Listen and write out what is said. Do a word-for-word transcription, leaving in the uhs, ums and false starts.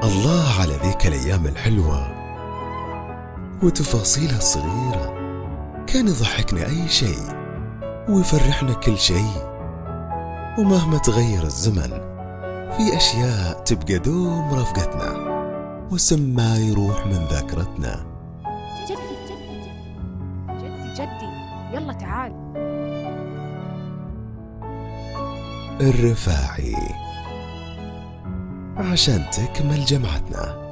الله على ذيك الأيام الحلوة وتفاصيلها الصغيرة، كان يضحكنا أي شيء ويفرحنا كل شيء. ومهما تغير الزمن في أشياء تبقى دوم رفقتنا وسم ما يروح من ذاكرتنا. جدي جدي جدي جدي يلا تعال. الرفاعي عشان تكمل جمعتنا.